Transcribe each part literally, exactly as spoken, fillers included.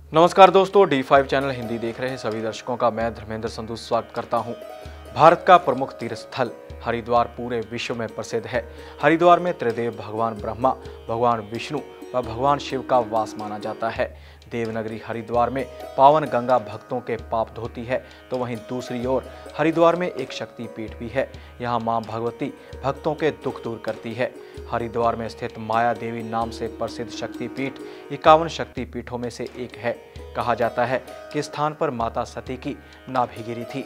नमस्कार दोस्तों, D five channel Hindi देख रहे सभी दर्शकों का मैं धर्मेंद्र संधू स्वागत करता हूं। भारत का प्रमुख तीर्थ स्थल हरिद्वार पूरे विश्व में प्रसिद्ध है। हरिद्वार में त्रिदेव भगवान ब्रह्मा, भगवान विष्णु व भगवान शिव का वास माना जाता है। देवनगरी हरिद्वार में पावन गंगा भक्तों के पाप धोती है, तो वहीं दूसरी ओर हरिद्वार में एक शक्ति पीठ भी है। यहाँ मां भगवती भक्तों के दुख दूर करती है। हरिद्वार में स्थित माया देवी नाम से प्रसिद्ध शक्ति पीठ इक्यावन शक्ति पीठों में से एक है। कहा जाता है कि स्थान पर माता सती की नाभि गिरी थी।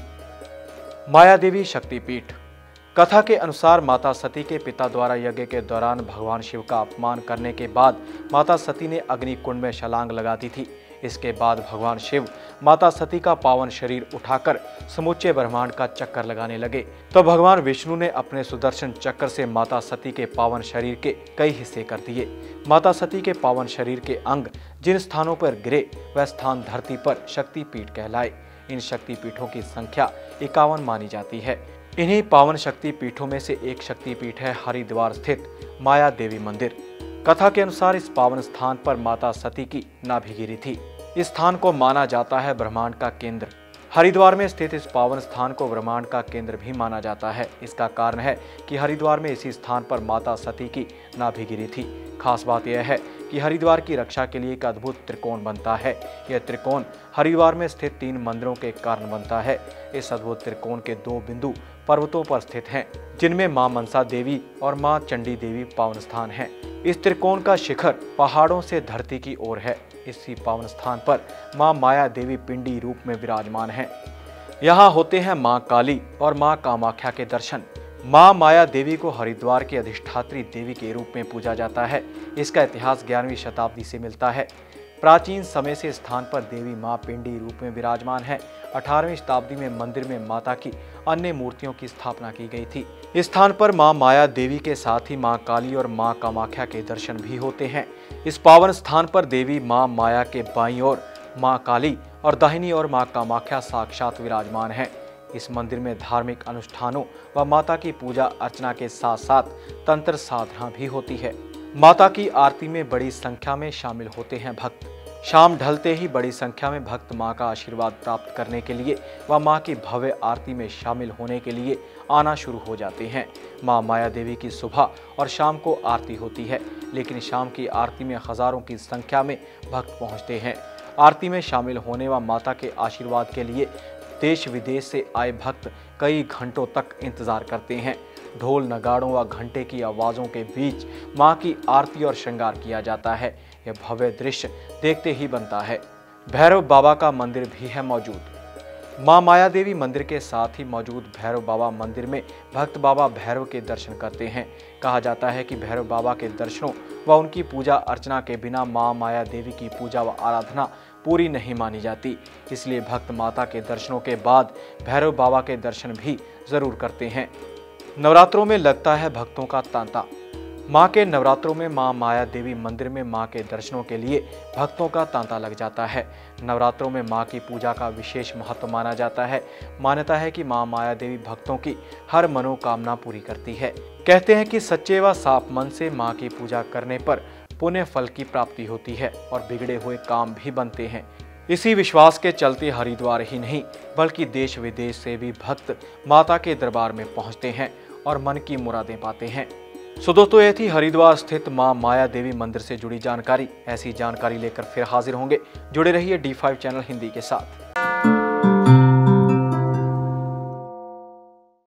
माया देवी शक्तिपीठ। कथा के अनुसार माता सती के पिता द्वारा यज्ञ के दौरान भगवान शिव का अपमान करने के बाद माता सती ने अग्नि कुंड में छलांग लगा दी थी। इसके बाद भगवान शिव माता सती का पावन शरीर उठाकर समूचे ब्रह्मांड का चक्कर लगाने लगे, तो भगवान विष्णु ने अपने सुदर्शन चक्र से माता सती के पावन शरीर के कई हिस्से कर दिए। माता सती के पावन शरीर के अंग जिन स्थानों पर गिरे वह स्थान धरती पर शक्तिपीठ कहलाए। इन शक्तिपीठों की संख्या इक्यावन मानी जाती है। इन्हीं पावन शक्ति पीठों में से एक शक्तिपीठ है हरिद्वार स्थित माया देवी मंदिर। कथा के अनुसार इस पावन स्थान पर माता सती की नाभि गिरी थी। इस स्थान को माना जाता है ब्रह्मांड का केंद्र। हरिद्वार में स्थित इस पावन स्थान को ब्रह्मांड का केंद्र भी माना जाता है। इसका कारण है कि हरिद्वार में इसी स्थान पर माता सती की नाभि गिरी थी। खास बात यह है कि हरिद्वार की रक्षा के लिए एक अद्भुत त्रिकोण बनता है। यह त्रिकोण हरिद्वार में स्थित तीन मंदिरों के कारण बनता है। इस अद्भुत त्रिकोण के दो बिंदु पर्वतों पर स्थित हैं, जिनमें मां मनसा देवी और मां चंडी देवी पावन स्थान हैं। इस त्रिकोण का शिखर पहाड़ों से धरती की ओर है। इसी पावन स्थान पर मां माया देवी पिंडी रूप में विराजमान हैं। यहाँ होते हैं मां काली और मां कामाख्या के दर्शन। मां माया देवी को हरिद्वार की अधिष्ठात्री देवी के रूप में पूजा जाता है। इसका इतिहास ग्यारहवीं शताब्दी से मिलता है। प्राचीन समय से स्थान पर देवी मां पिंडी रूप में विराजमान है। अठारहवीं शताब्दी में मंदिर में माता की अन्य मूर्तियों की स्थापना की गई थी। इस स्थान पर मां माया देवी के साथ ही मां काली और मां कामाख्या के दर्शन भी होते हैं। इस पावन स्थान पर देवी मां माया के बाईं ओर मां काली और दाहिनी ओर मां कामाख्या साक्षात विराजमान हैं। इस मंदिर में धार्मिक अनुष्ठानों व माता की पूजा अर्चना के साथ साथ तंत्र साधना भी होती है। माता की आरती में बड़ी संख्या में शामिल होते हैं भक्त। शाम ढलते ही बड़ी संख्या में भक्त मां का आशीर्वाद प्राप्त करने के लिए व मां की भव्य आरती में शामिल होने के लिए आना शुरू हो जाते हैं। मां माया देवी की सुबह और शाम को आरती होती है, लेकिन शाम की आरती में हजारों की संख्या में भक्त पहुंचते हैं। आरती में शामिल होने व माता के आशीर्वाद के लिए देश विदेश से आए भक्त कई घंटों तक इंतजार करते हैं। ढोल नगाड़ों व घंटे की आवाज़ों के बीच मां की आरती और श्रृंगार किया जाता है। यह भव्य दृश्य देखते ही बनता है। भैरव बाबा का मंदिर भी है मौजूद। मां माया देवी मंदिर के साथ ही मौजूद भैरव बाबा मंदिर में भक्त बाबा भैरव के दर्शन करते हैं। कहा जाता है कि भैरव बाबा के दर्शनों व उनकी पूजा अर्चना के बिना मां माया देवी की पूजा व आराधना पूरी नहीं मानी जाती। इसलिए भक्त माता के दर्शनों के बाद भैरव बाबा के दर्शन भी जरूर करते हैं। नवरात्रों में लगता है भक्तों का तांता। मां के नवरात्रों में मां माया देवी मंदिर में मां के दर्शनों के लिए भक्तों का तांता लग जाता है। नवरात्रों में मां की पूजा का विशेष महत्व माना जाता है। मान्यता है कि मां माया देवी भक्तों की हर मनोकामना पूरी करती है। कहते हैं कि सच्चे व साफ मन से मां की पूजा करने पर पुण्य फल की प्राप्ति होती है और बिगड़े हुए काम भी बनते हैं। इसी विश्वास के चलते हरिद्वार ही नहीं बल्कि देश विदेश से भी भक्त माता के दरबार में पहुंचते हैं और मन की मुरादें पाते हैं। सो दोस्तों, ये थी हरिद्वार स्थित मां माया देवी मंदिर से जुड़ी जानकारी। ऐसी जानकारी लेकर फिर हाजिर होंगे। जुड़े रहिए डी फाइव चैनल हिंदी के साथ।